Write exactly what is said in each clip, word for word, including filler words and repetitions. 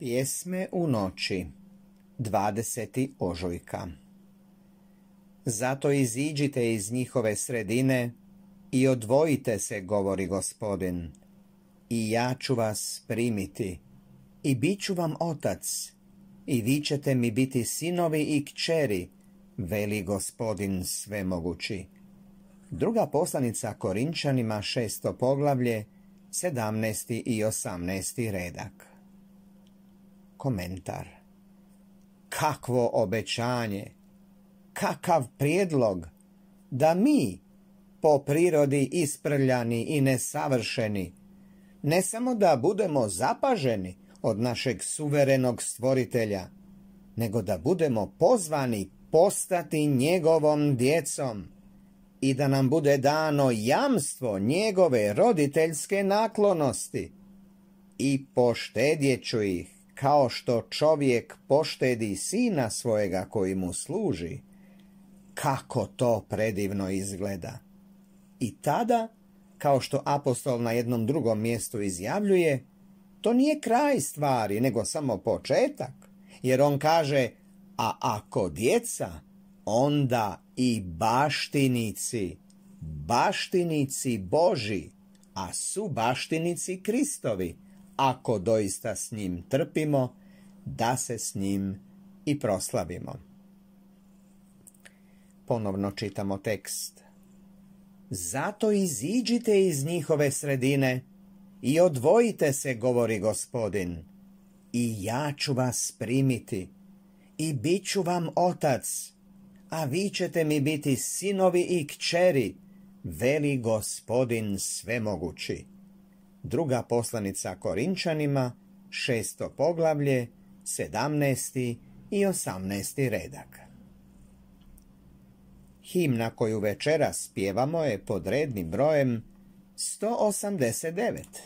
Pjesme u noći, dvadesetog ožujka. Zato iziđite iz njihove sredine i odvojite se, govori Gospodin, i ja ću vas primiti, i bit ću vam otac, i vi ćete mi biti sinovi i kćeri, veli Gospodin svemogući. Druga poslanica Korinčanima, šesto poglavlje, sedamnaesti i osamnaesti redak. Komentar. Kakvo obećanje, kakav prijedlog, da mi, po prirodi isprljani i nesavršeni, ne samo da budemo zapaženi od našeg suverenog stvoritelja, nego da budemo pozvani postati njegovom djecom i da nam bude dano jamstvo njegove roditeljske naklonosti. I poštedjet ću ih, kao što čovjek poštedi sina svojega koji mu služi. Kako to predivno izgleda! I tada, kao što apostol na jednom drugom mjestu izjavljuje, to nije kraj stvari, nego samo početak, jer on kaže, a ako djeca, onda i baštinici, baštinici Božji, a su baštinici Kristovi, ako doista s njim trpimo, da se s njim i proslavimo. Ponovno čitamo tekst. Zato iziđite iz njihove sredine i odvojite se, govori Gospodin, i ja ću vas primiti, i bit ću vam otac, a vi ćete mi biti sinovi i kćeri, veli Gospodin svemogući. Druga poslanica Korinčanima, šesto poglavlje, sedamnaesti i osamnaesti redak. Himna koju večeras pjevamo je pod rednim brojem sto osamdeset devet.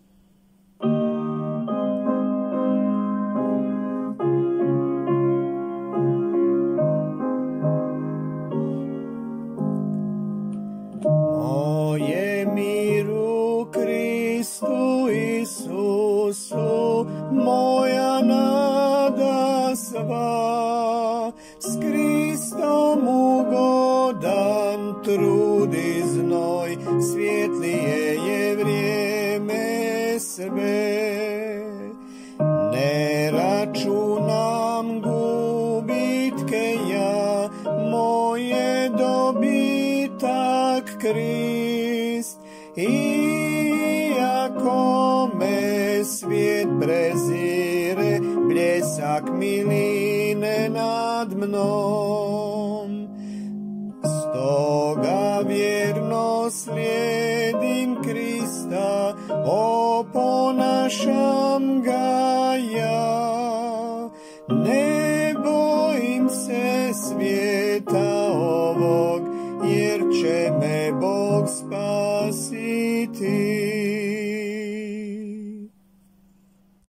Moje miru Kristu Isusu, moja nada sva, s Kristom ugodan trud i znoj, svjetlije je vrijeme sve. Ne računam gubitke ja, moje dobitak Krist, iako me svijet prezire, bljesak miline nad mnom. Stoga vjerno slijedim Krista, oponašam ga ja. Ne bojim se svijeta ovog, jer će me Bog spasiti.